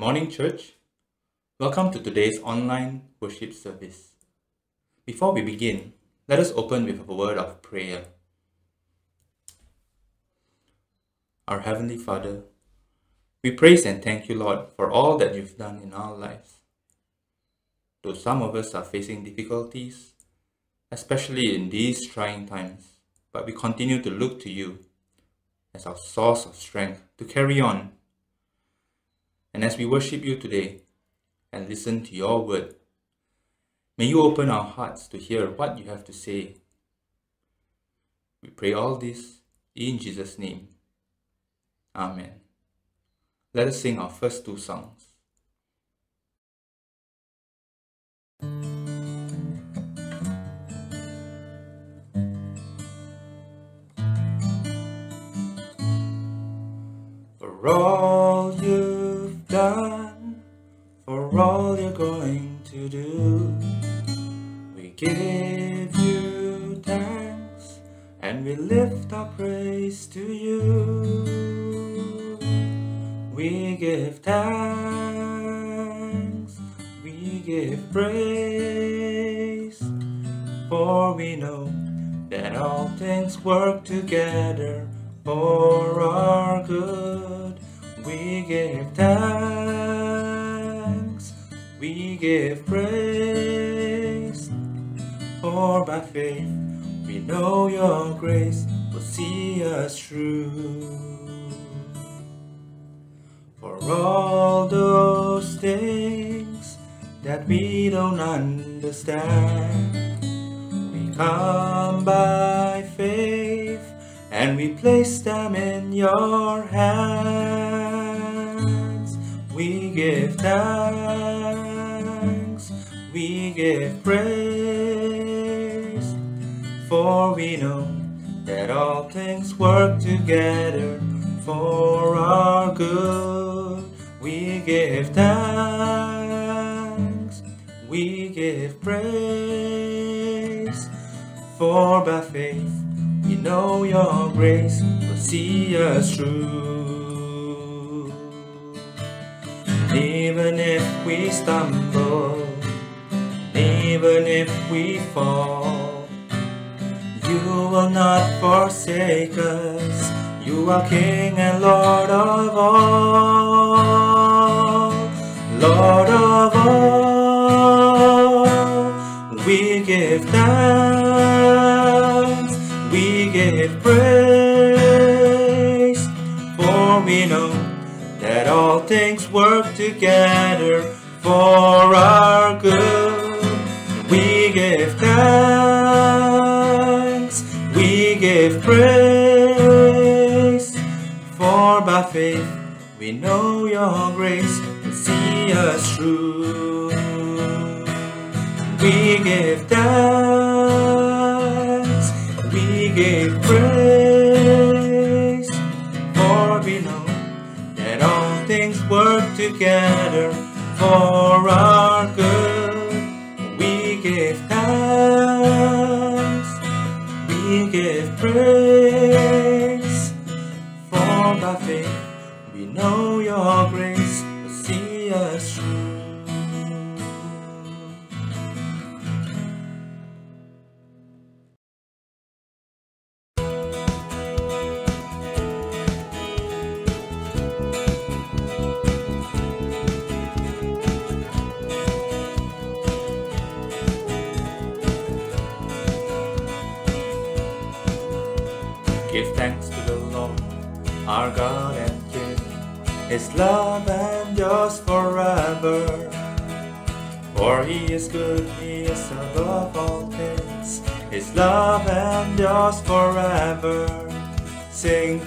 morning, church. Welcome to today's online worship service. Before we begin, let us open with a word of prayer. Our Heavenly Father, we praise and thank you, Lord, for all that you've done in our lives. Though some of us are facing difficulties, especially in these trying times, but we continue to look to you as our source of strength to carry on. And as we worship you today and listen to your word, may you open our hearts to hear what you have to say. We pray all this in Jesus' name. Amen. Let us sing our first two songs. For all you've done, for all you're going to do, we give you thanks and we lift our praise to you. We give thanks, we give praise, for we know that all things work together for our good. We give thanks, we give praise, for by faith we know your grace will see us through. For all those things that we don't understand, we come by faith and we place them in your hands. We give thanks, we give praise, for we know that all things work together for our good. We give thanks, we give praise, for by faith we know your grace will see us through. Even if we stumble, even if we fall, you will not forsake us. You are King and Lord of all, Lord of all. We give thanks, we give praise, for we know that all things work together for our good. We give thanks, we give praise, for by faith we know your grace will see us through. We give thanks, we give praise, for we know that all things work together for our good. We give thanks, we give praise, for by faith we know your grace will see us through. Give thanks to the Lord, our God and King. His love endures forever. For He is good, He is above all things. His love endures forever. Sing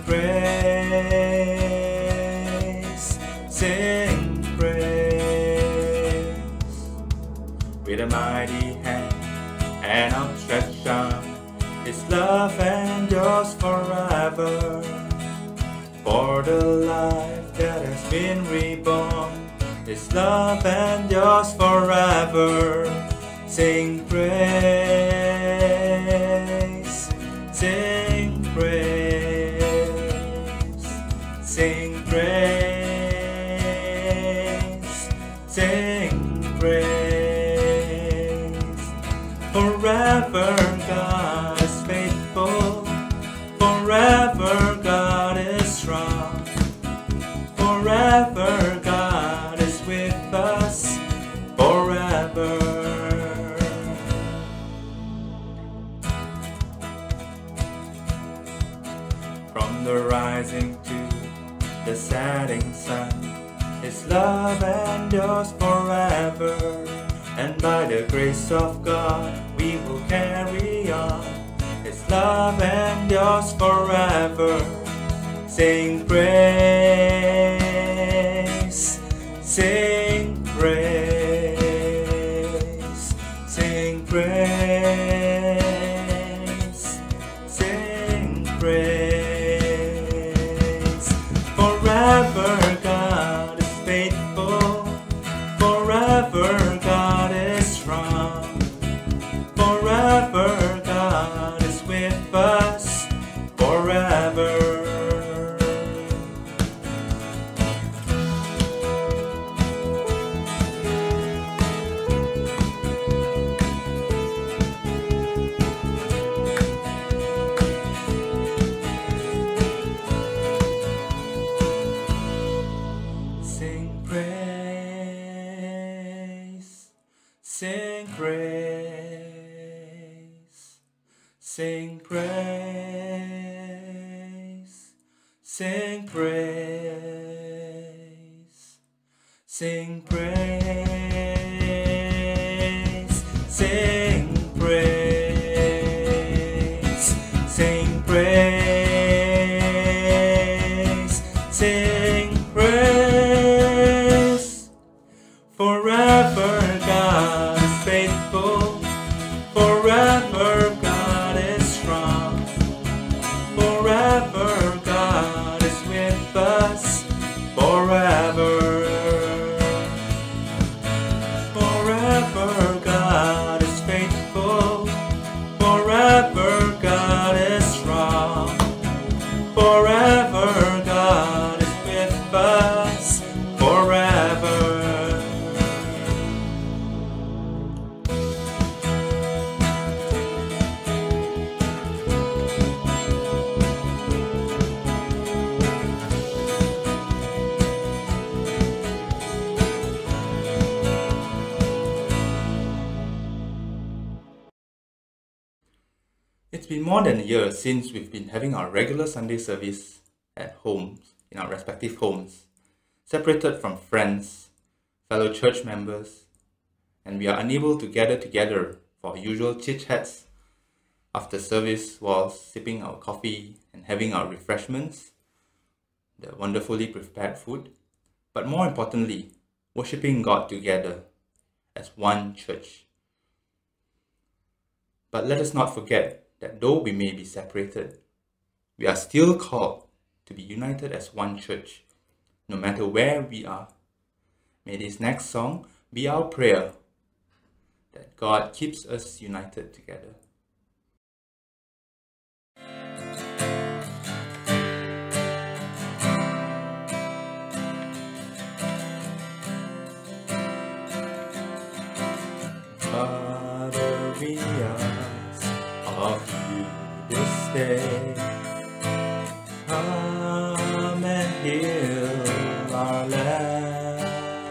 praise, sing praise. With a mighty hand and outstretched arm, His love endures forever. For the life that has been reborn, His love endures forever. Sing praise, sing praise, sing praise. Forever God is faithful. Forever God is strong. Forever God is with us. Forever. From the rising to the setting sun, His love endures forever. And by the grace of God, we will carry on. His love endures forever. Sing praise, sing praise, sing praise, sing praise. Forever God is faithful. Forever God is strong. Forever God is with us. Forever. Sing praise, sing praise, sing praise, sing praise, sing praise, sing praise, sing praise, sing praise. Forever God is faithful. Forever God is strong. Forever God is with us. Forever. Forever God is faithful. Forever God is strong. Forever God is with us. Forever. It's been more than a year since we've been having our regular Sunday service at homes, in our respective homes, separated from friends, fellow church members, and we are unable to gather together for our usual chit-chats after service while sipping our coffee and having our refreshments, the wonderfully prepared food, but more importantly, worshipping God together as one church. But let us not forget that though we may be separated, we are still called to be united as one church, no matter where we are. May this next song be our prayer that God keeps us united together. Father, we ask of you this day, come and heal our land.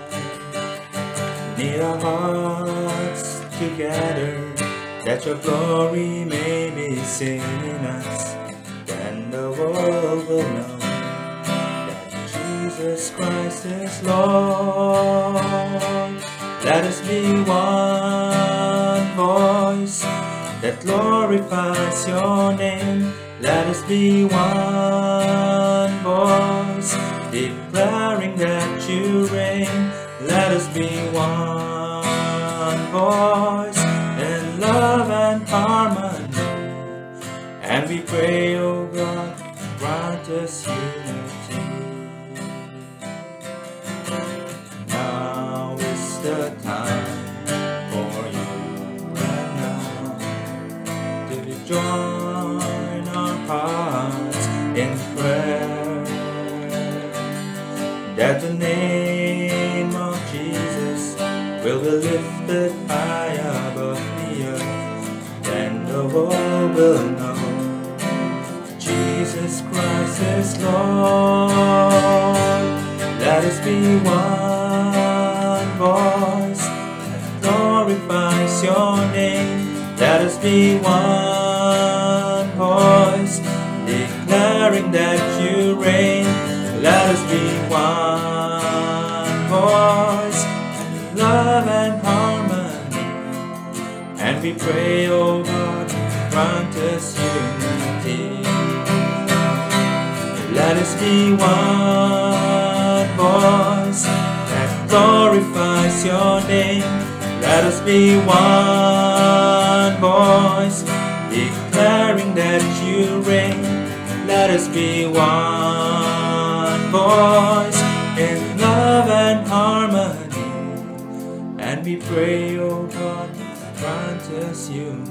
Knit our hearts together, that your glory may be seen in us. Then the world will know that Jesus Christ is Lord. Let us be one voice that glorifies your name. Let us be one voice declaring that you reign. Let us be one voice in love and harmony. And we pray, O God, grant us unity. Now is the time for you and I to join our hearts in prayer, that the name of Jesus will be lifted high above the earth, world will know Jesus Christ is Lord. Let us be one voice that glorifies your name. Let us be one voice declaring that you reign. Let us be one voice in love and harmony. And we pray, oh God, grant us unity. Let us be one voice that glorifies your name. Let us be one voice declaring that you reign. Let us be one voice in love and harmony. And we pray, oh God, grant us unity.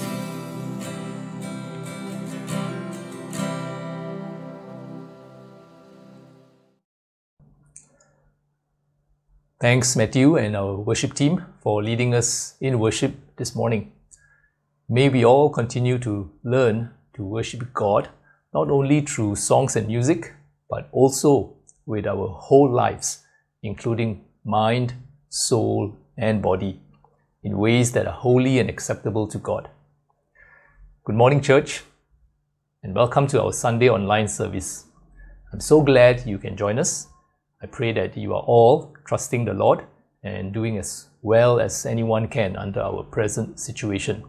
Thanks, Matthew and our worship team for leading us in worship this morning. May we all continue to learn to worship God, not only through songs and music, but also with our whole lives, including mind, soul, and body, in ways that are holy and acceptable to God. Good morning, church, and welcome to our Sunday online service. I'm so glad you can join us. I pray that you are all trusting the Lord and doing as well as anyone can under our present situation.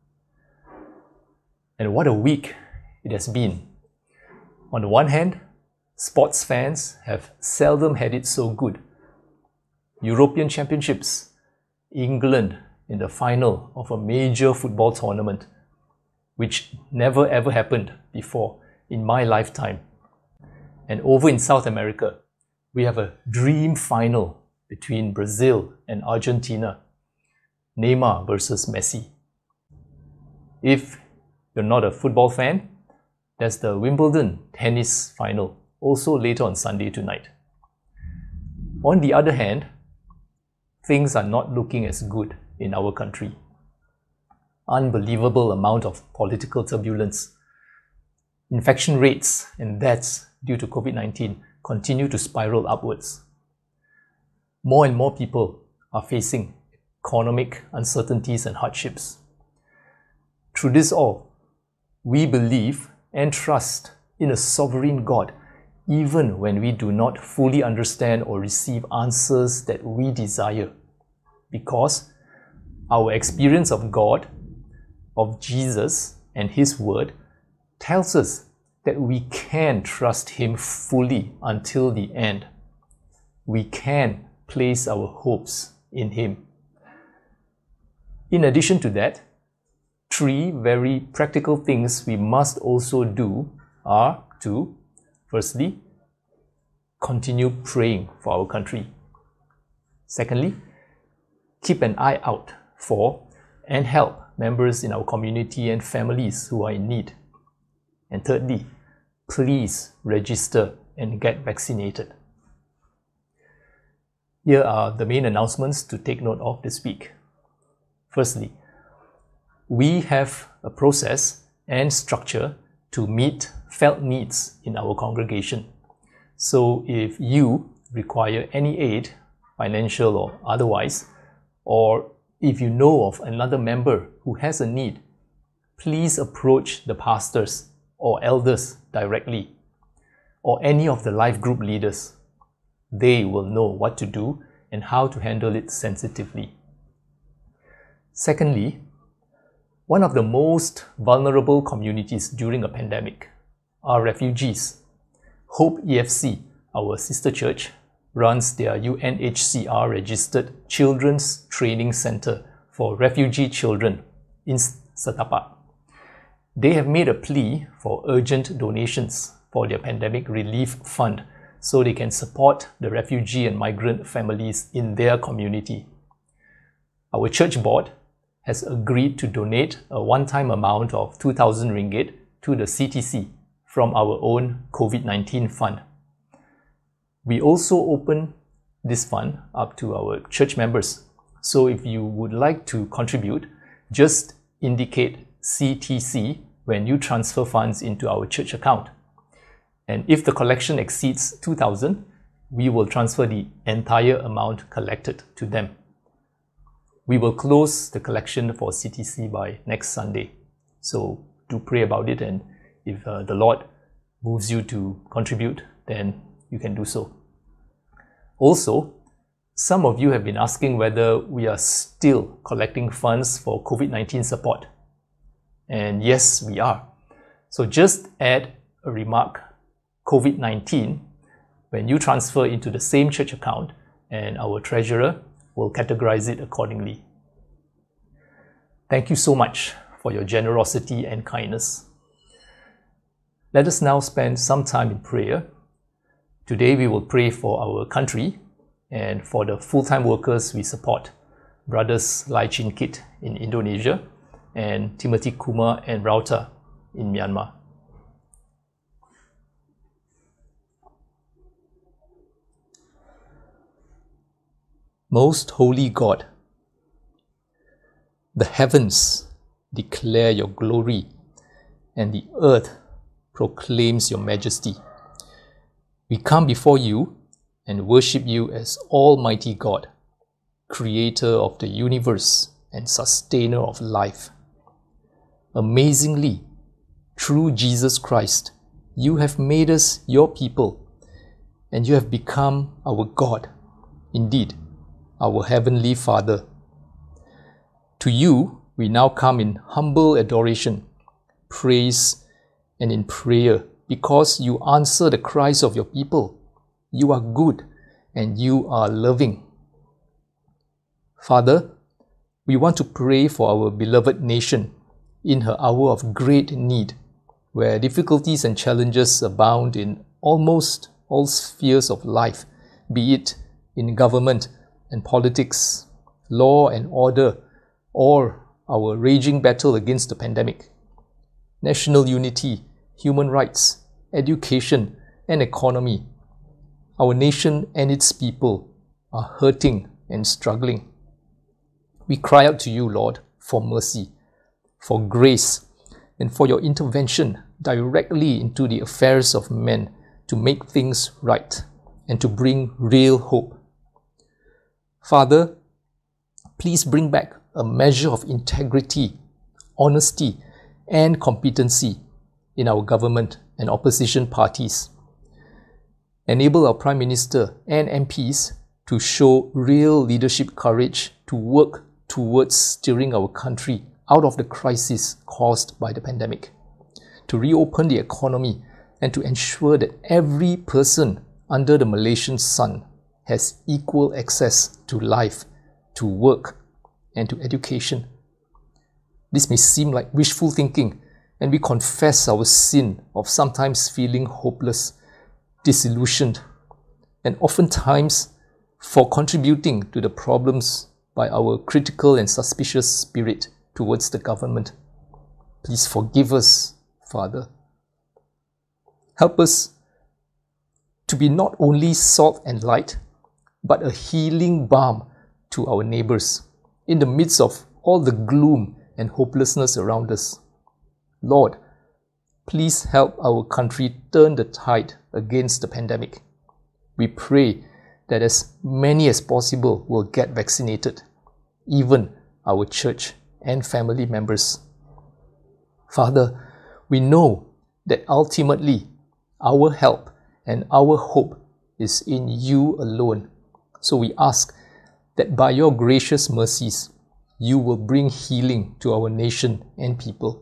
And what a week it has been. On the one hand, sports fans have seldom had it so good. European Championships, England in the final of a major football tournament, which never ever happened before in my lifetime. And over in South America, we have a dream final between Brazil and Argentina, Neymar versus Messi. If you're not a football fan, there's the Wimbledon tennis final, also later on Sunday tonight. On the other hand, things are not looking as good in our country. Unbelievable amount of political turbulence. Infection rates and deaths due to COVID-19 continue to spiral upwards. More and more people are facing economic uncertainties and hardships. Through this all, we believe and trust in a sovereign God, even when we do not fully understand or receive answers that we desire, because our experience of God, of Jesus and His Word tells us that we can trust Him fully until the end. We can place our hopes in Him. In addition to that, 3 very practical things we must also do are to, firstly, continue praying for our country. Secondly, keep an eye out for and help members in our community and families who are in need. And thirdly, please register and get vaccinated. Here are the main announcements to take note of this week. Firstly, we have a process and structure to meet felt needs in our congregation. So if you require any aid, financial or otherwise, or if you know of another member who has a need, please approach the pastors or elders directly, or any of the life group leaders. They will know what to do and how to handle it sensitively. Secondly, one of the most vulnerable communities during a pandemic are refugees. Hope EFC, our sister church, runs their UNHCR registered Children's Training Center for refugee children in Setapak. They have made a plea for urgent donations for their pandemic relief fund so they can support the refugee and migrant families in their community. Our church board has agreed to donate a one-time amount of 2,000 ringgit to the CTC from our own COVID-19 fund. We also open this fund up to our church members. So if you would like to contribute, just indicate CTC when you transfer funds into our church account. And if the collection exceeds 2,000, we will transfer the entire amount collected to them. We will close the collection for CTC by next Sunday. So do pray about it, and if the Lord moves you to contribute, then you can do so. Also, some of you have been asking whether we are still collecting funds for COVID-19 support. And yes, we are. So just add a remark, COVID-19, when you transfer into the same church account, and our treasurer will categorize it accordingly. Thank you so much for your generosity and kindness. Let us now spend some time in prayer. Today we will pray for our country and for the full-time workers we support, brothers Lai Chin Kit in Indonesia and Timothy Kumar and Rauta in Myanmar. Most holy God, the heavens declare your glory, and the earth proclaims your majesty. We come before you and worship you as Almighty God, creator of the universe and sustainer of life. Amazingly, through Jesus Christ, you have made us your people, and you have become our God, indeed, our Heavenly Father. To you, we now come in humble adoration, praise, and in prayer, because you answer the cries of your people. You are good and you are loving. Father, we want to pray for our beloved nation in her hour of great need, where difficulties and challenges abound in almost all spheres of life, be it in government and politics, law and order, or our raging battle against the pandemic. National unity, human rights, education, and economy. Our nation and its people are hurting and struggling. We cry out to you, Lord, for mercy, for grace, and for your intervention directly into the affairs of men to make things right and to bring real hope. Father, please bring back a measure of integrity, honesty, and competency in our government and opposition parties. Enable our Prime Minister and MPs to show real leadership courage to work towards steering our country out of the crisis caused by the pandemic, to reopen the economy, and to ensure that every person under the Malaysian sun has equal access to life, to work, and to education. This may seem like wishful thinking, and we confess our sin of sometimes feeling hopeless, disillusioned, and oftentimes for contributing to the problems by our critical and suspicious spirit towards the government. Please forgive us, Father. Help us to be not only salt and light, but a healing balm to our neighbors in the midst of all the gloom and hopelessness around us. Lord, please help our country turn the tide against the pandemic. We pray that as many as possible will get vaccinated, even our church and family members. Father, we know that ultimately our help and our hope is in you alone. So we ask that by your gracious mercies, you will bring healing to our nation and people.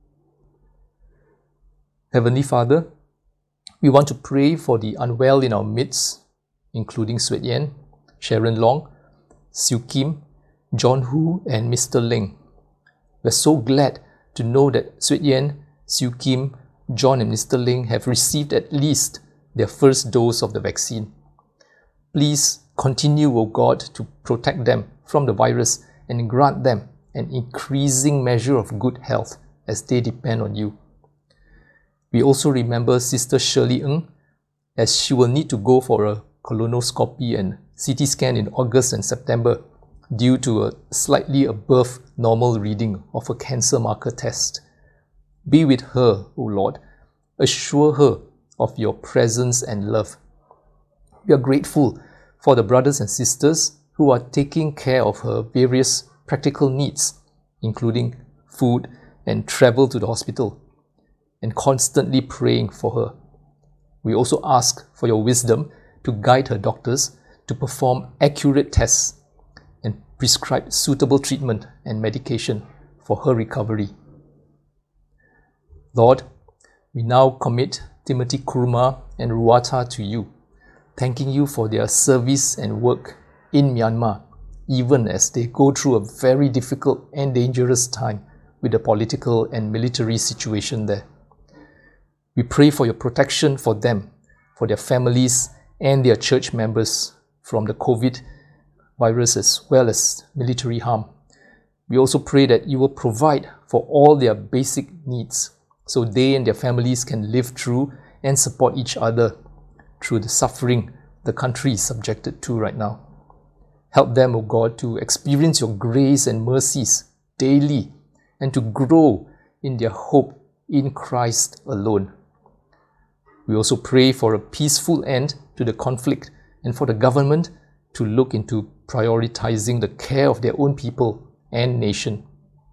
Heavenly Father, we want to pray for the unwell in our midst, including Swet Yen, Sharon Long, Siu Kim, John Hu, and Mr. Ling. We're so glad to know that Swet Yen, Siu Kim, John, and Mr. Ling have received at least their first dose of the vaccine. Please continue, O God, to protect them from the virus and grant them an increasing measure of good health as they depend on you. We also remember Sister Shirley Ng, as she will need to go for a colonoscopy and CT scan in August and September. due to a slightly above normal reading of a cancer marker test. Be with her, O Lord. Assure her of your presence and love. We are grateful for the brothers and sisters who are taking care of her various practical needs, including food and travel to the hospital, and constantly praying for her. We also ask for your wisdom to guide her doctors to perform accurate tests and prescribe suitable treatment and medication for her recovery. Lord, we now commit Timothy Kurma and Ruata to you, thanking you for their service and work in Myanmar, even as they go through a very difficult and dangerous time with the political and military situation there. We pray for your protection for them, for their families and their church members from the COVID virus as well as military harm. We also pray that you will provide for all their basic needs so they and their families can live through and support each other through the suffering the country is subjected to right now. Help them, O God, to experience your grace and mercies daily and to grow in their hope in Christ alone. We also pray for a peaceful end to the conflict and for the government to look into prioritizing the care of their own people and nation.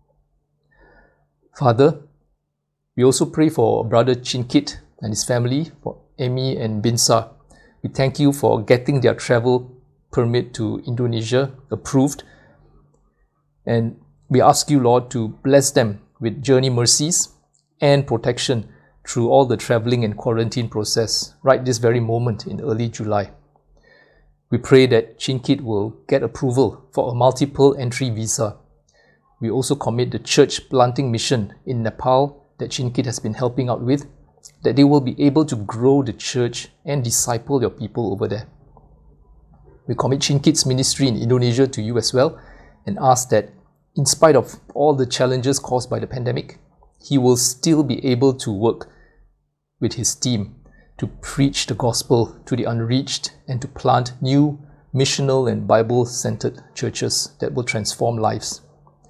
Father, we also pray for Brother Chien and his family, for Amy and Binsa. We thank you for getting their travel permit to Indonesia approved. And we ask you, Lord, to bless them with journey mercies and protection through all the traveling and quarantine process right this very moment in early July. We pray that Chien will get approval for a multiple entry visa. We also commit the church planting mission in Nepal that Chien has been helping out with, that they will be able to grow the church and disciple your people over there. We commit Chien's ministry in Indonesia to you as well and ask that in spite of all the challenges caused by the pandemic, he will still be able to work with his team to preach the gospel to the unreached and to plant new missional and Bible-centered churches that will transform lives.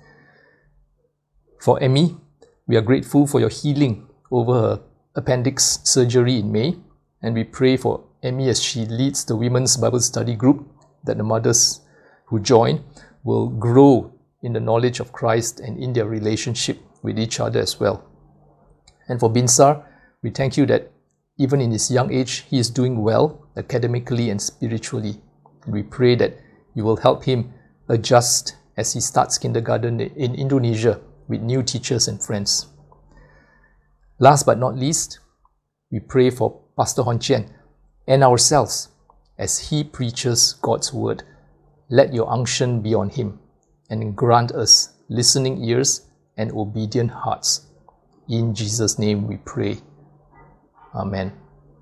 For Emmy, we are grateful for your healing over her appendix surgery in May, and we pray for Emmy as she leads the Women's Bible Study Group, that the mothers who join will grow in the knowledge of Christ and in their relationship with each other as well. And for Binsar, we thank you that even in his young age, he is doing well academically and spiritually. And we pray that you will help him adjust as he starts kindergarten in Indonesia with new teachers and friends. Last but not least, we pray for Pastor Chien and ourselves as he preaches God's word. Let your unction be on him and grant us listening ears and obedient hearts. In Jesus' name we pray. Amen.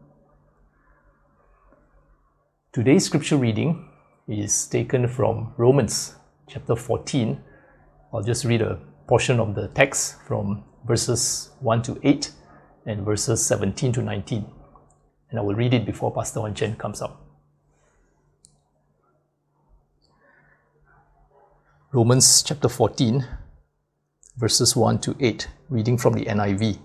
Today's scripture reading is taken from Romans chapter 14. I'll just read a portion of the text from verses 1 to 8 and verses 17 to 19. And I will read it before Pastor Chien comes up. Romans chapter 14, verses 1 to 8, reading from the NIV.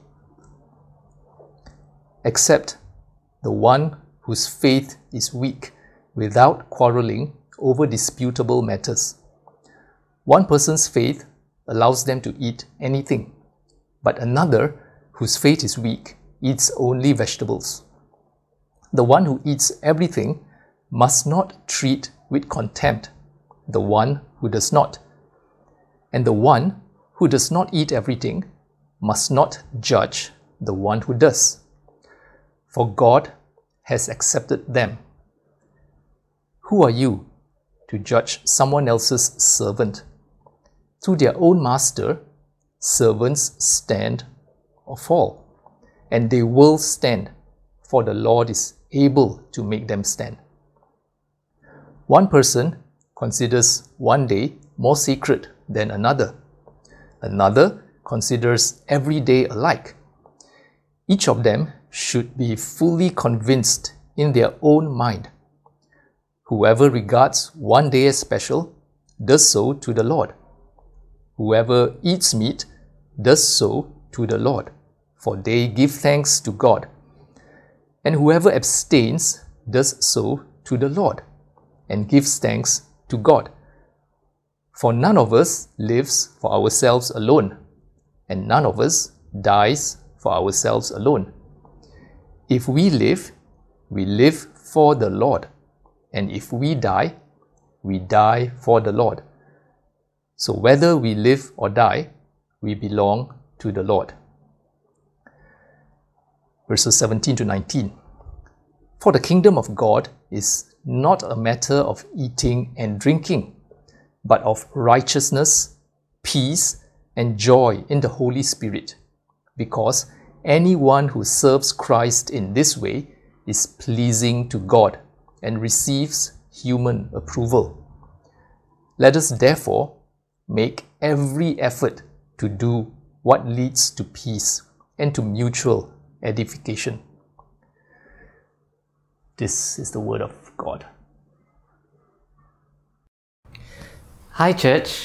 Except the one whose faith is weak, without quarreling over disputable matters. One person's faith allows them to eat anything, but another whose faith is weak eats only vegetables. The one who eats everything must not treat with contempt the one who does not, and the one who does not eat everything must not judge the one who does, for God has accepted them. Who are you to judge someone else's servant? To their own master, servants stand or fall, and they will stand, for the Lord is able to make them stand. One person considers one day more sacred than another. Another considers every day alike. Each of them should be fully convinced in their own mind. Whoever regards one day as special does so to the Lord. Whoever eats meat does so to the Lord, for they give thanks to God. And whoever abstains does so to the Lord, and gives thanks to God. For none of us lives for ourselves alone, and none of us dies for ourselves alone. If we live for the Lord, and if we die for the Lord. So whether we live or die, we belong to the Lord. Verses 17 to 19. For the kingdom of God is not a matter of eating and drinking, but of righteousness, peace, and joy in the Holy Spirit, because anyone who serves Christ in this way is pleasing to God and receives human approval. Let us therefore make every effort to do what leads to peace and to mutual edification. This is the word of God. Hi, church.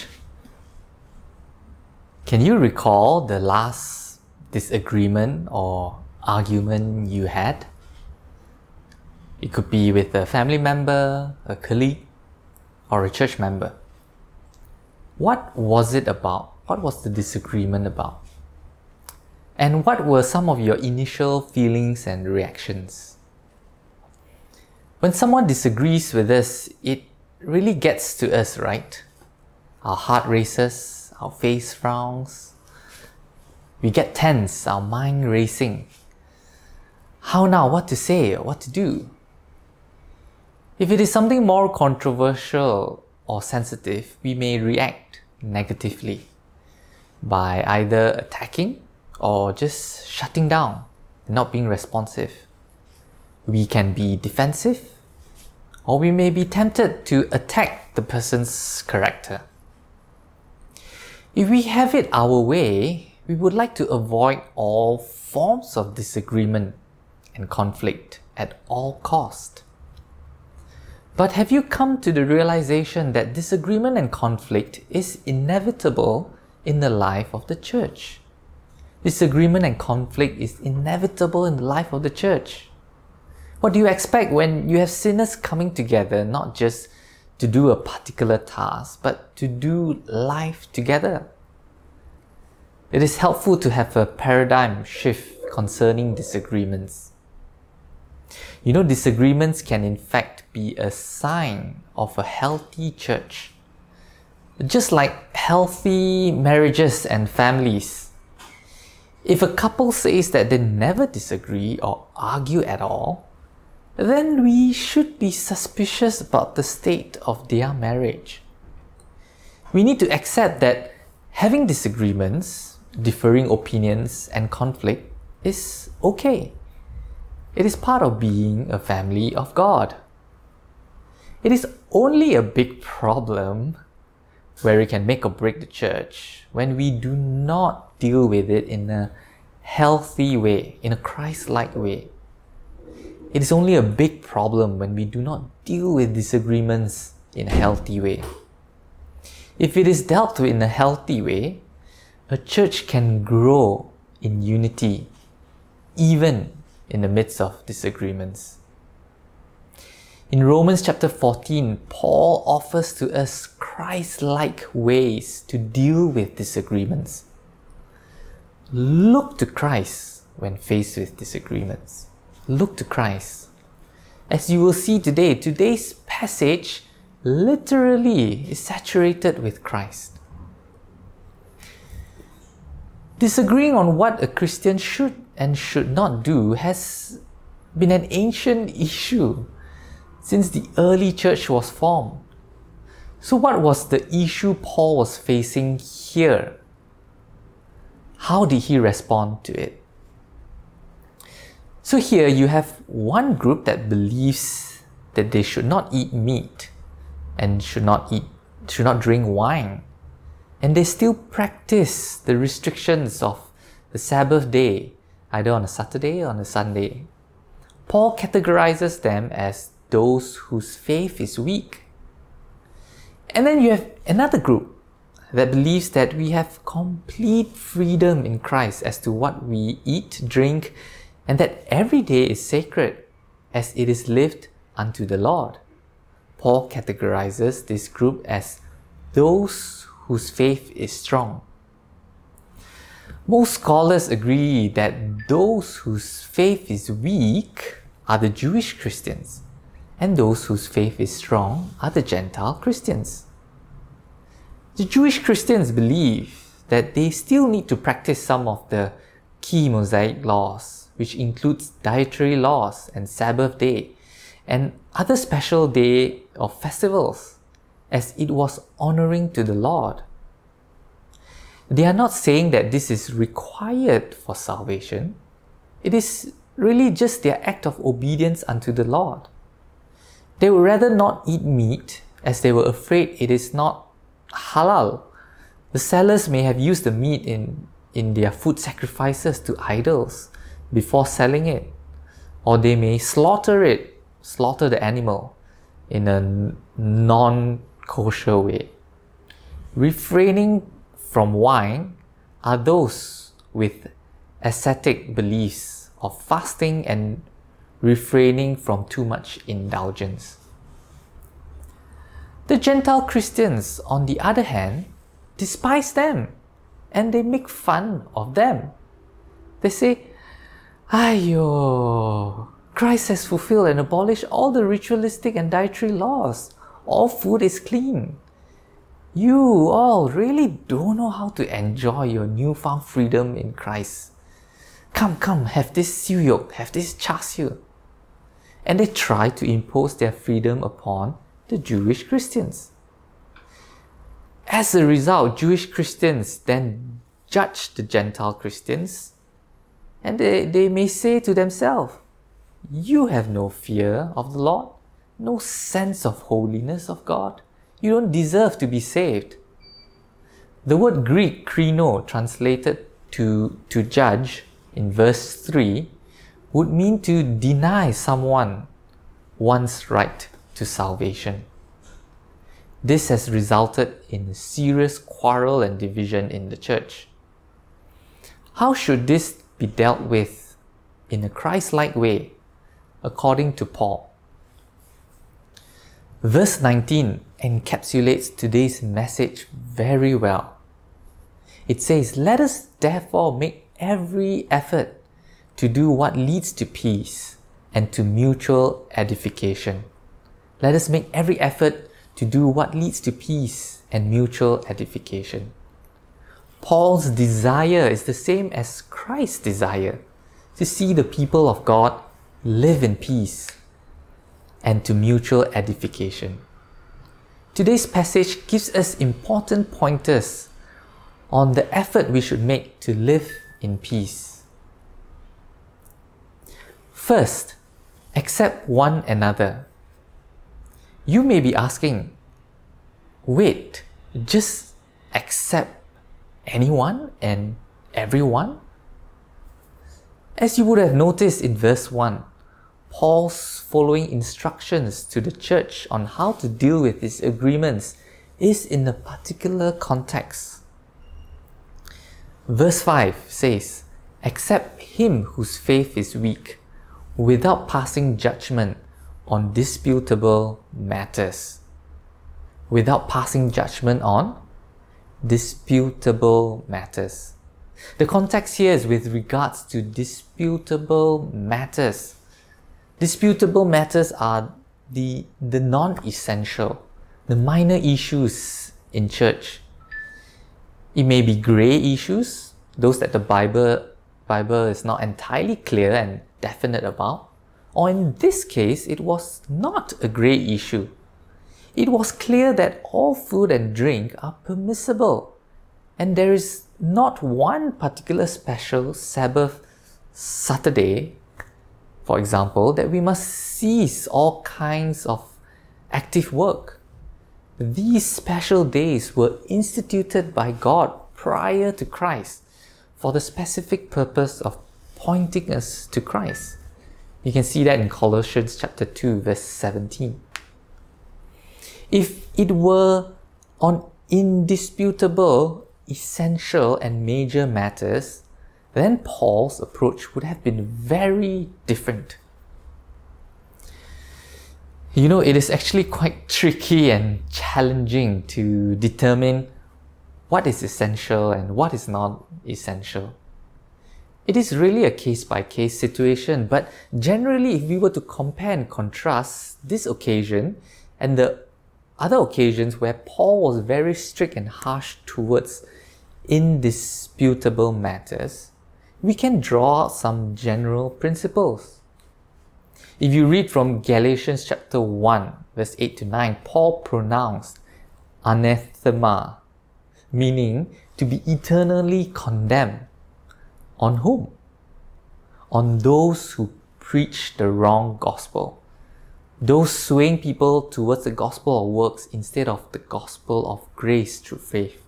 Can you recall the last disagreement or argument you had? It could be with a family member, a colleague, or a church member. What was it about? What was the disagreement about? And what were some of your initial feelings and reactions? When someone disagrees with us, it really gets to us, right? Our heart races, our face frowns. We get tense, our mind racing. How now? What to say? What to do? If it is something more controversial or sensitive, we may react negatively by either attacking or just shutting down, not being responsive. We can be defensive, or we may be tempted to attack the person's character. If we have it our way, we would like to avoid all forms of disagreement and conflict at all cost. But have you come to the realization that disagreement and conflict is inevitable in the life of the church? Disagreement and conflict is inevitable in the life of the church. What do you expect when you have sinners coming together, not just to do a particular task, but to do life together? It is helpful to have a paradigm shift concerning disagreements. You know, disagreements can in fact be a sign of a healthy church. Just like healthy marriages and families. If a couple says that they never disagree or argue at all, then we should be suspicious about the state of their marriage. We need to accept that having disagreements, differing opinions, and conflict is okay. It is part of being a family of God. It is only a big problem where it can make or break the church when we do not deal with it in a healthy way, in a Christ-like way. It is only a big problem when we do not deal with disagreements in a healthy way. If it is dealt with in a healthy way, a church can grow in unity, even in the midst of disagreements. In Romans chapter 14, Paul offers to us Christ-like ways to deal with disagreements. Look to Christ when faced with disagreements. Look to Christ. As you will see today, today's passage literally is saturated with Christ. Disagreeing on what a Christian should and should not do has been an ancient issue since the early church was formed. So what was the issue Paul was facing here? How did he respond to it? So here you have one group that believes that they should not eat meat and should not drink wine, and they still practice the restrictions of the Sabbath day, either on a Saturday or on a Sunday. Paul categorizes them as those whose faith is weak. And then you have another group that believes that we have complete freedom in Christ as to what we eat, drink, and that every day is sacred as it is lived unto the Lord. Paul categorizes this group as those whose faith is strong. Most scholars agree that those whose faith is weak are the Jewish Christians, and those whose faith is strong are the Gentile Christians. The Jewish Christians believe that they still need to practice some of the key Mosaic laws, which includes dietary laws and Sabbath day, and other special day or festivals, as it was honoring to the Lord. They are not saying that this is required for salvation. It is really just their act of obedience unto the Lord. They would rather not eat meat as they were afraid it is not halal. The sellers may have used the meat in their food sacrifices to idols before selling it, or they may slaughter the animal in a non-kosher way. Refraining from wine are those with ascetic beliefs of fasting and refraining from too much indulgence. The Gentile Christians, on the other hand, despise them and they make fun of them. They say, "Ayo, Christ has fulfilled and abolished all the ritualistic and dietary laws. All food is clean. You all really don't know how to enjoy your newfound freedom in Christ. Come, have this suyok, have this char siu." And they try to impose their freedom upon the Jewish Christians. As a result, Jewish Christians then judge the Gentile Christians, and they may say to themselves, "You have no fear of the Lord, no sense of holiness of God. You don't deserve to be saved." The word Greek krino, translated to judge in verse 3, would mean to deny someone one's right to salvation. This has resulted in a serious quarrel and division in the church. How should this be dealt with in a Christ-like way, according to Paul? Verse 19 encapsulates today's message very well. It says, "Let us therefore make every effort to do what leads to peace and to mutual edification." Let us make every effort to do what leads to peace and mutual edification. Paul's desire is the same as Christ's desire, to see the people of God live in peace and to mutual edification. Today's passage gives us important pointers on the effort we should make to live in peace. First, accept one another. You may be asking, wait, just accept anyone and everyone? As you would have noticed in verse 1, Paul's following instructions to the church on how to deal with these agreements is in a particular context. Verse 5 says, "Accept him whose faith is weak, without passing judgment on disputable matters." Without passing judgment on disputable matters. The context here is with regards to disputable matters. Disputable matters are the non-essential, the minor issues in church. It may be grey issues, those that the Bible is not entirely clear and definite about. Or in this case, it was not a grey issue. It was clear that all food and drink are permissible, and there is not one particular special Sabbath Saturday, for example, that we must cease all kinds of active work. These special days were instituted by God prior to Christ for the specific purpose of pointing us to Christ. You can see that in Colossians chapter 2, verse 17. If it were on indisputable, essential and major matters, then Paul's approach would have been very different. You know, it is actually quite tricky and challenging to determine what is essential and what is not essential. It is really a case-by-case situation, but generally if we were to compare and contrast this occasion and the other occasions where Paul was very strict and harsh towards indisputable matters, we can draw out some general principles. If you read from Galatians chapter 1, verse 8 to 9, Paul pronounced anathema, meaning to be eternally condemned. On whom? On those who preach the wrong gospel. Those swaying people towards the gospel of works instead of the gospel of grace through faith.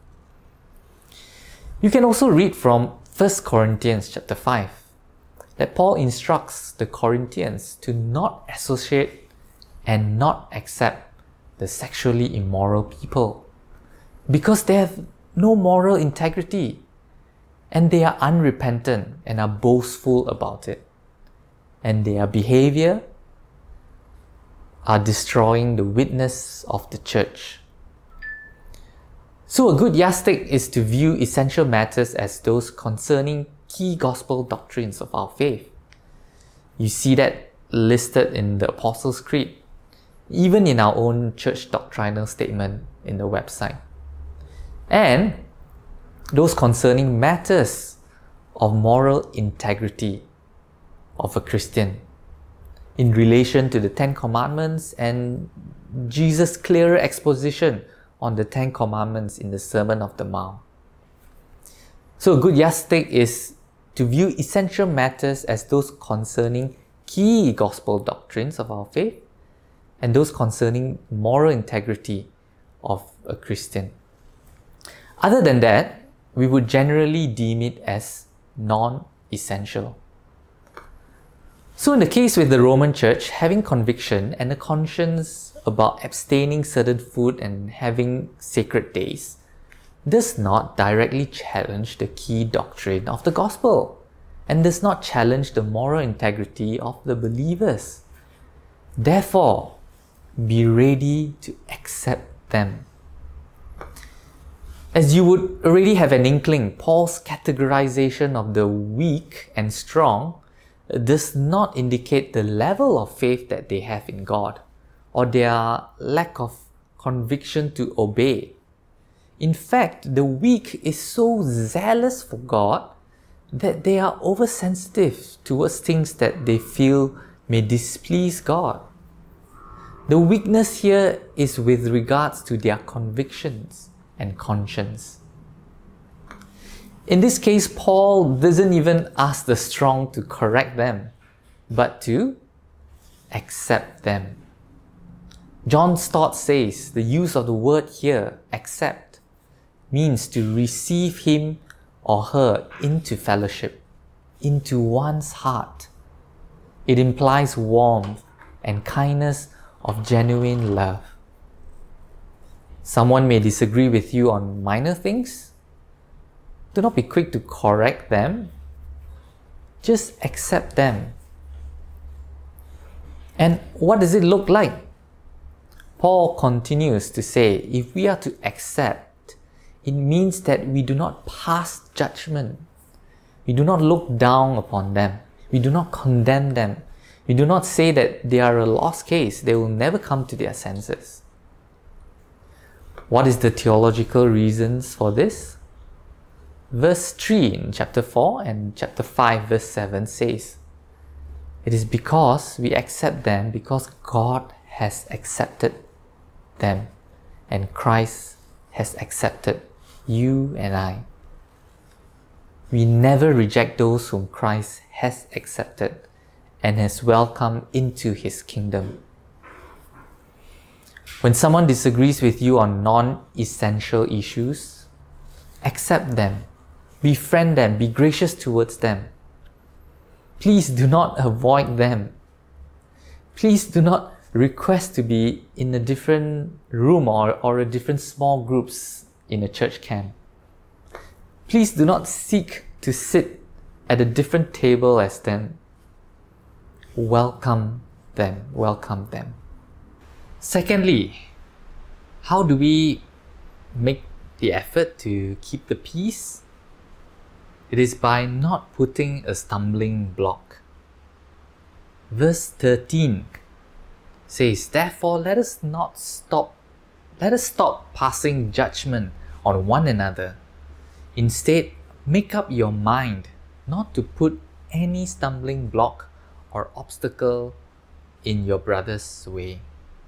You can also read from 1 Corinthians chapter 5 that Paul instructs the Corinthians to not associate and not accept the sexually immoral people because they have no moral integrity and they are unrepentant and are boastful about it, and their behavior are destroying the witness of the church. So a good yardstick is to view essential matters as those concerning key gospel doctrines of our faith. You see that listed in the Apostles' Creed, even in our own church doctrinal statement in the website. And those concerning matters of moral integrity of a Christian in relation to the 10 Commandments and Jesus' clearer exposition on the 10 Commandments in the Sermon of the Mount. So a good yardstick is to view essential matters as those concerning key gospel doctrines of our faith and those concerning moral integrity of a Christian. Other than that, we would generally deem it as non-essential. So in the case with the Roman Church, having conviction and a conscience about abstaining certain food and having sacred days does not directly challenge the key doctrine of the gospel and does not challenge the moral integrity of the believers. Therefore, be ready to accept them. As you would already have an inkling, Paul's categorization of the weak and strong does not indicate the level of faith that they have in God or their lack of conviction to obey. In fact, the weak is so zealous for God that they are oversensitive towards things that they feel may displease God. The weakness here is with regards to their convictions and conscience. In this case, Paul doesn't even ask the strong to correct them, but to accept them. John Stott says the use of the word here, accept, means to receive him or her into fellowship, into one's heart. It implies warmth and kindness of genuine love. Someone may disagree with you on minor things. Do not be quick to correct them. Just accept them. And what does it look like? Paul continues to say, if we are to accept, it means that we do not pass judgment. We do not look down upon them. We do not condemn them. We do not say that they are a lost case. They will never come to their senses. What is the theological reasons for this? Verse 3 in chapter 4 and chapter 5 verse 7 says, it is because we accept them because God has accepted them and Christ has accepted you and I. We never reject those whom Christ has accepted and has welcomed into His kingdom. When someone disagrees with you on non-essential issues, accept them, befriend them, be gracious towards them. Please do not avoid them. Please do not request to be in a different room or a different small groups in a church camp. Please do not seek to sit at a different table as them. Welcome them, welcome them. Secondly, how do we make the effort to keep the peace? It is by not putting a stumbling block. Verse 13 says, "Therefore let us stop passing judgment on one another. Instead, make up your mind not to put any stumbling block or obstacle in your brother's way."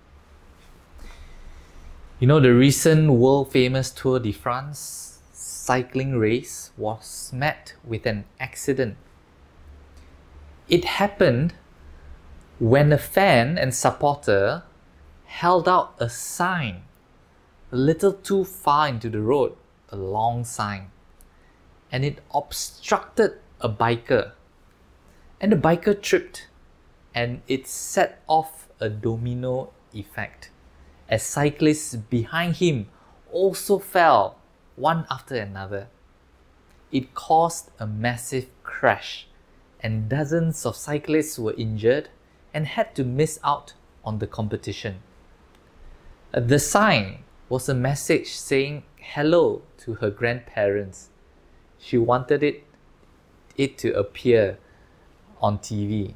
You know, the recent world-famous Tour de France cycling race was met with an accident. It happened when a fan and supporter held out a sign a little too far into the road, a long sign, and it obstructed a biker. And the biker tripped, and it set off a domino effect, as cyclists behind him also fell one after another. It caused a massive crash, and dozens of cyclists were injured and had to miss out on the competition. The sign was a message saying hello to her grandparents. She wanted it to appear on TV.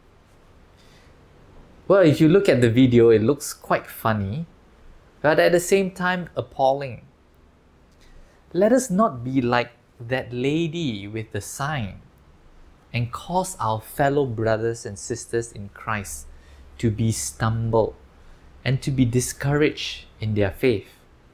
Well, if you look at the video, it looks quite funny, but at the same time appalling. Let us not be like that lady with the sign and cause our fellow brothers and sisters in Christ to be stumbled and to be discouraged in their faith.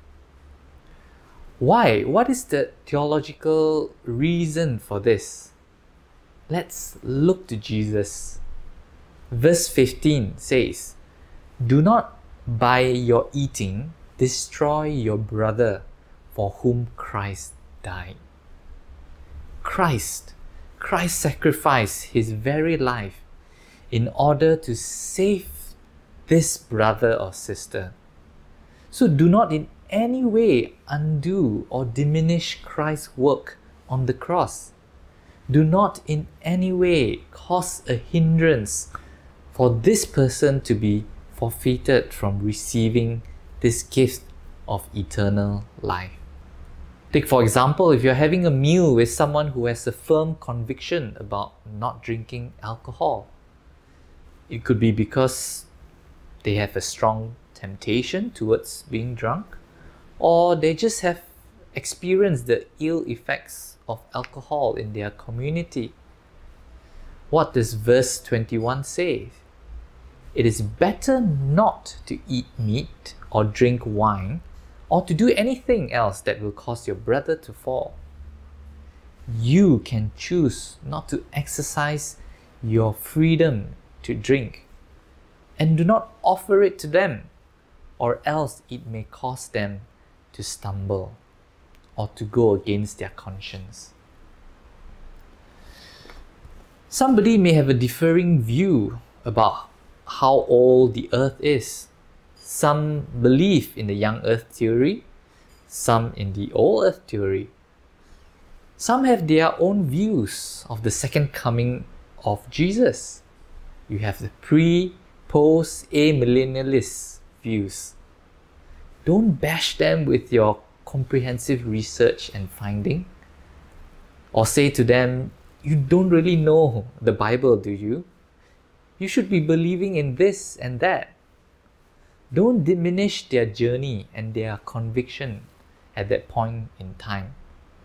Why? What is the theological reason for this? Let's look to Jesus. Verse 15 says, "Do not by your eating destroy your brother for whom Christ died." Christ sacrificed his very life in order to save this brother or sister. So do not in any way undo or diminish Christ's work on the cross. Do not in any way cause a hindrance for this person to be forfeited from receiving this gift of eternal life. Take for example, if you're having a meal with someone who has a firm conviction about not drinking alcohol, it could be because they have a strong temptation towards being drunk, or they just have experienced the ill effects of alcohol in their community. What does verse 21 say? "It is better not to eat meat or drink wine or to do anything else that will cause your brother to fall. You can choose not to exercise your freedom to drink, and do not offer it to them, or else it may cause them to stumble or to go against their conscience." Somebody may have a differing view about how old the earth is. Some believe in the young earth theory, some in the old earth theory. Some have their own views of the second coming of Jesus. You have the pre, post, amillennialist views. Don't bash them with your comprehensive research and finding, or say to them, "You don't really know the Bible, do you? You should be believing in this and that." Don't diminish their journey and their conviction at that point in time.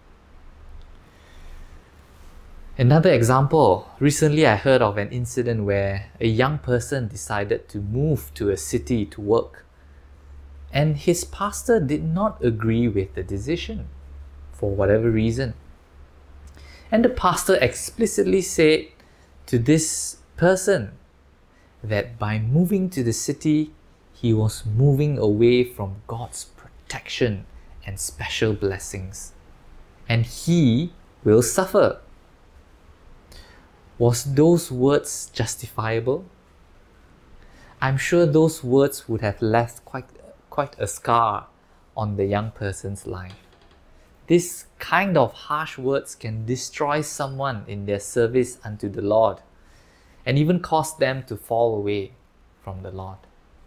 Another example, recently I heard of an incident where a young person decided to move to a city to work, and his pastor did not agree with the decision for whatever reason. And the pastor explicitly said to this person that by moving to the city, he was moving away from God's protection and special blessings, and he will suffer. Was those words justifiable? I'm sure those words would have left quite a scar on the young person's life. This kind of harsh words can destroy someone in their service unto the Lord and even cause them to fall away from the Lord.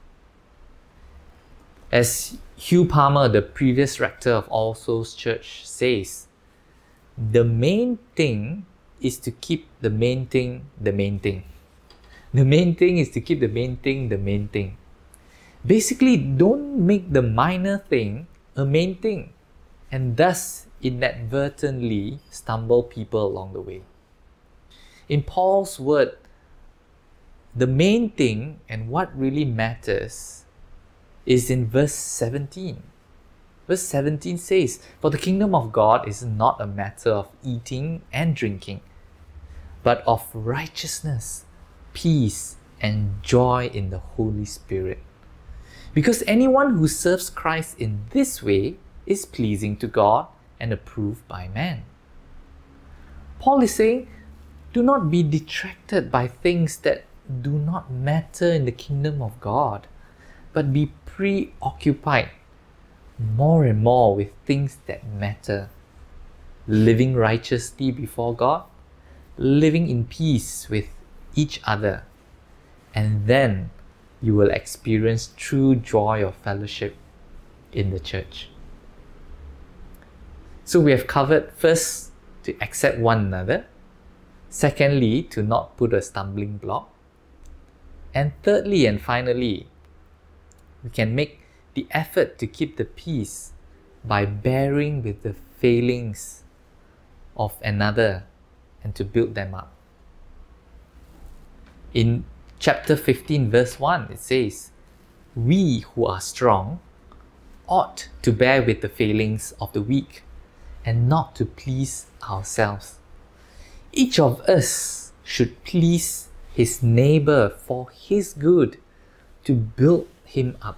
As Hugh Palmer, the previous rector of All Souls Church, says, the main thing is to keep the main thing the main thing. The main thing is to keep the main thing the main thing. Basically, don't make the minor thing a main thing and thus inadvertently stumble people along the way. In Paul's word, the main thing and what really matters is in verse 17. Verse 17 says, "For the kingdom of God is not a matter of eating and drinking, but of righteousness, peace, and joy in the Holy Spirit. Because anyone who serves Christ in this way is pleasing to God and approved by man." Paul is saying, do not be detracted by things that do not matter in the kingdom of God, but be preoccupied more and more with things that matter. Living righteously before God, living in peace with each other, and then you will experience true joy of fellowship in the church. So we have covered, first, to accept one another, secondly, to not put a stumbling block, and thirdly and finally, we can make the effort to keep the peace by bearing with the failings of another and to build them up. In chapter 15 verse 1, it says, "We who are strong ought to bear with the failings of the weak and not to please ourselves. Each of us should please his neighbor for his good, to build him up."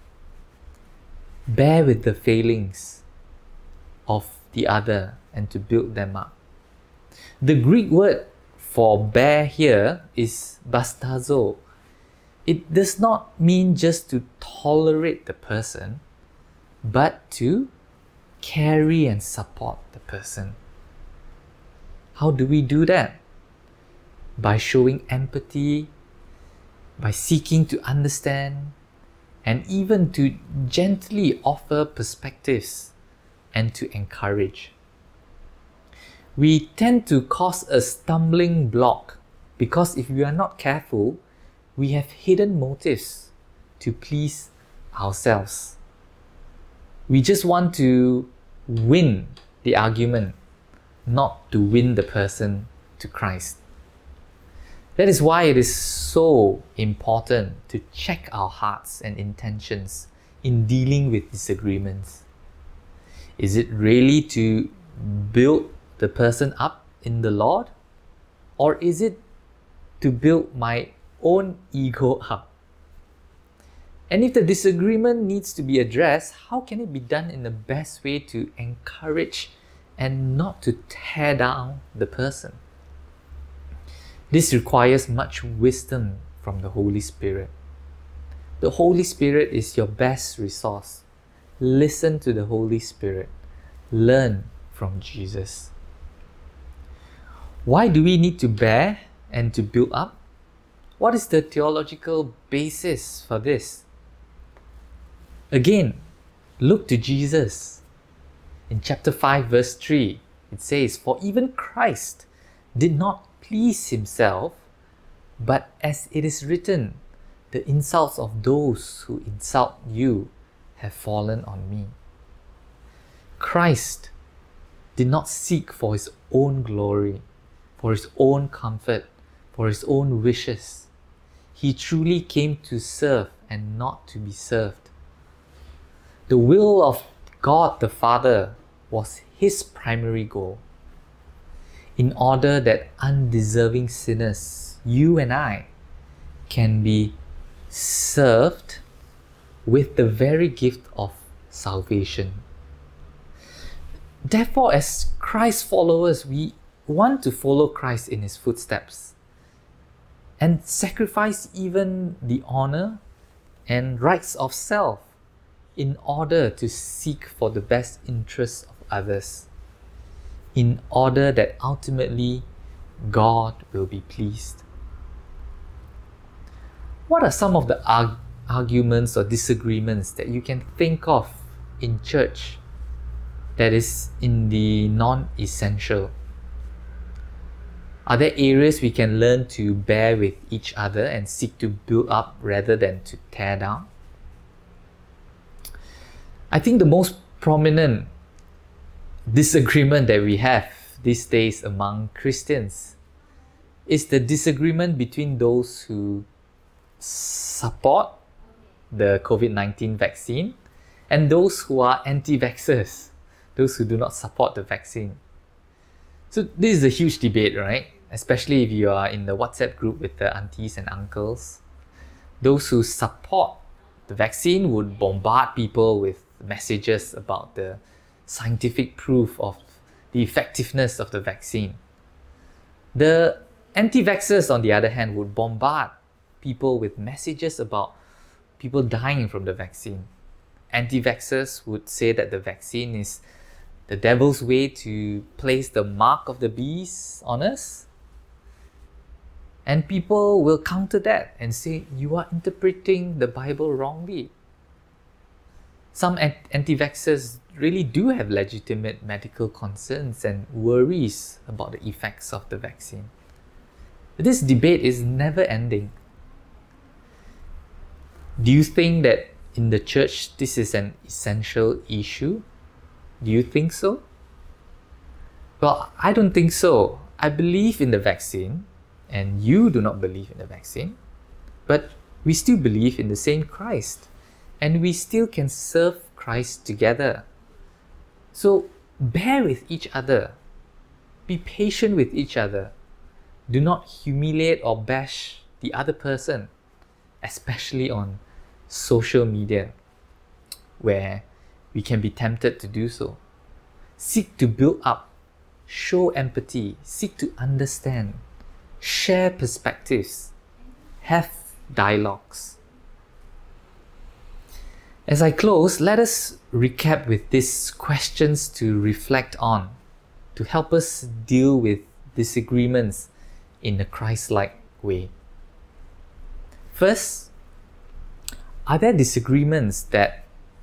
Bear with the failings of the other and to build them up. The Greek word for bear here is bastazo. It does not mean just to tolerate the person, but to carry and support the person. How do we do that? By showing empathy, by seeking to understand, and even to gently offer perspectives and to encourage. We tend to cause a stumbling block because if we are not careful, we have hidden motives to please ourselves. We just want to win the argument, not to win the person to Christ. That is why it is so important to check our hearts and intentions in dealing with disagreements. Is it really to build the person up in the Lord? Or is it to build my own ego up? And if the disagreement needs to be addressed, how can it be done in the best way to encourage and not to tear down the person? This requires much wisdom from the Holy Spirit. The Holy Spirit is your best resource. Listen to the Holy Spirit. Learn from Jesus. Why do we need to bear and to build up? What is the theological basis for this? Again, look to Jesus. In chapter 5 verse 3, it says, "For even Christ did not please himself, but as it is written, the insults of those who insult you have fallen on me." Christ did not seek for his own glory, for his own comfort, for his own wishes. He truly came to serve and not to be served. The will of God the Father was his primary goal, in order that undeserving sinners, you and I, can be served with the very gift of salvation. Therefore, as Christ followers, we want to follow Christ in his footsteps. and sacrifice even the honor and rights of self in order to seek for the best interests of others, in order that ultimately God will be pleased. What are some of the arguments or disagreements that you can think of in church that is in the non-essential? Are there areas we can learn to bear with each other and seek to build up rather than to tear down? I think the most prominent disagreement that we have these days among Christians is the disagreement between those who support the COVID-19 vaccine and those who are anti-vaxxers, those who do not support the vaccine. So this is a huge debate, right? Especially if you are in the WhatsApp group with the aunties and uncles. Those who support the vaccine would bombard people with messages about the scientific proof of the effectiveness of the vaccine. The anti-vaxxers, on the other hand, would bombard people with messages about people dying from the vaccine. Anti-vaxxers would say that the vaccine is the devil's way to place the mark of the beast on us. And people will counter that and say, you are interpreting the Bible wrongly. Some anti-vaxxers really do have legitimate medical concerns and worries about the effects of the vaccine. This debate is never ending. Do you think that in the church this is an essential issue? Do you think so? Well, I don't think so. I believe in the vaccine, and you do not believe in the vaccine, but we still believe in the same Christ, and we still can serve Christ together. So bear with each other. Be patient with each other. Do not humiliate or bash the other person, especially on social media, where we can be tempted to do so. Seek to build up, show empathy, seek to understand, share perspectives, have dialogues. As I close, let us recap with these questions to reflect on, to help us deal with disagreements in a Christ-like way. First, are there disagreements that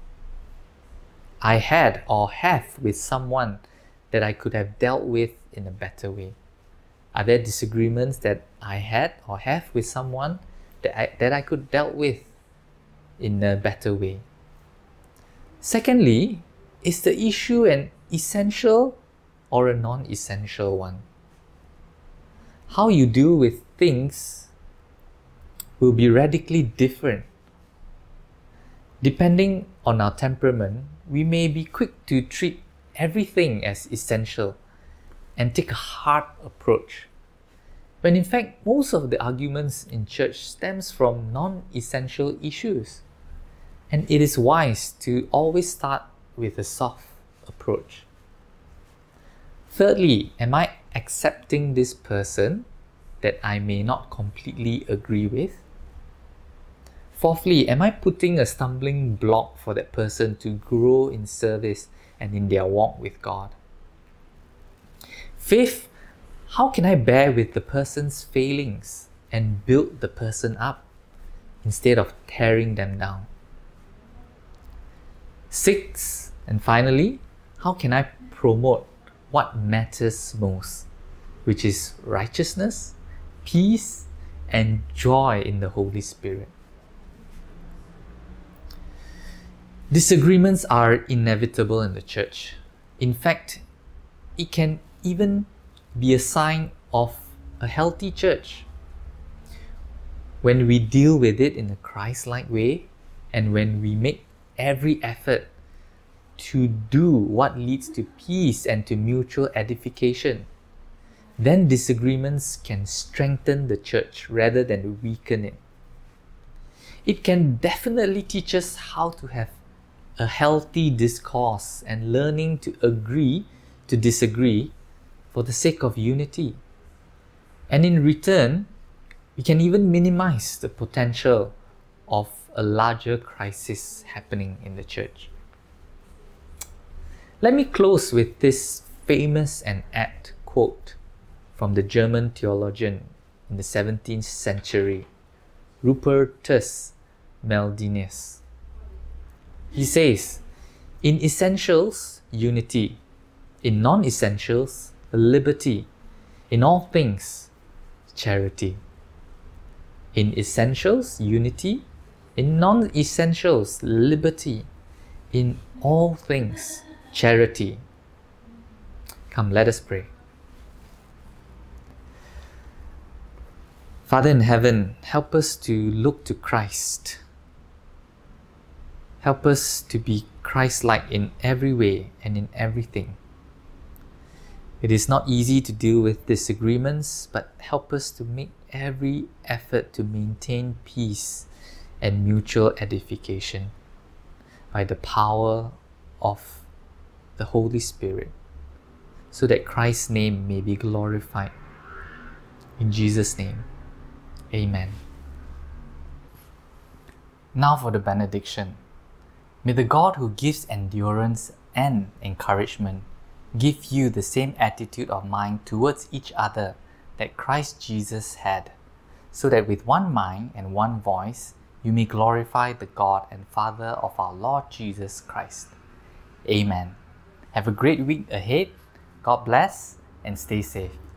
I had or have with someone that I could have dealt with in a better way? Are there disagreements that I had or have with someone that I could dealt with in a better way? Secondly, is the issue an essential or a non-essential one? How you deal with things will be radically different. Depending on our temperament, we may be quick to treat everything as essential and take a hard approach, when in fact most of the arguments in church stems from non-essential issues, and it is wise to always start with a soft approach. Thirdly, am I accepting this person that I may not completely agree with? Fourthly, am I putting a stumbling block for that person to grow in service and in their walk with God? Fifth, how can I bear with the person's failings and build the person up instead of tearing them down? Sixth, and finally, how can I promote what matters most, which is righteousness, peace, and joy in the Holy Spirit? Disagreements are inevitable in the church. In fact, it can even be a sign of a healthy church. When we deal with it in a Christ-like way, and when we make every effort to do what leads to peace and to mutual edification, then disagreements can strengthen the church rather than weaken it. It can definitely teach us how to have a healthy discourse and learning to agree to disagree for the sake of unity. And in return, We can even minimize the potential of a larger crisis happening in the church. Let me close with this famous and apt quote from the German theologian in the 17th century, Rupertus Maldinus. He says, "In essentials, unity. In non-essentials, liberty. In all things, charity." In essentials, unity. In non-essentials, liberty. In all things, charity. Come, let us pray. Father in heaven, help us to look to Christ. Help us to be Christ-like in every way and in everything. It is not easy to deal with disagreements, but help us to make every effort to maintain peace and mutual edification by the power of the Holy Spirit, so that Christ's name may be glorified. In Jesus' name, amen. Now for the benediction. May the God who gives endurance and encouragement give you the same attitude of mind towards each other that Christ Jesus had, so that with one mind and one voice you may glorify the God and Father of our Lord Jesus Christ. Amen. Have a great week ahead. God bless and stay safe.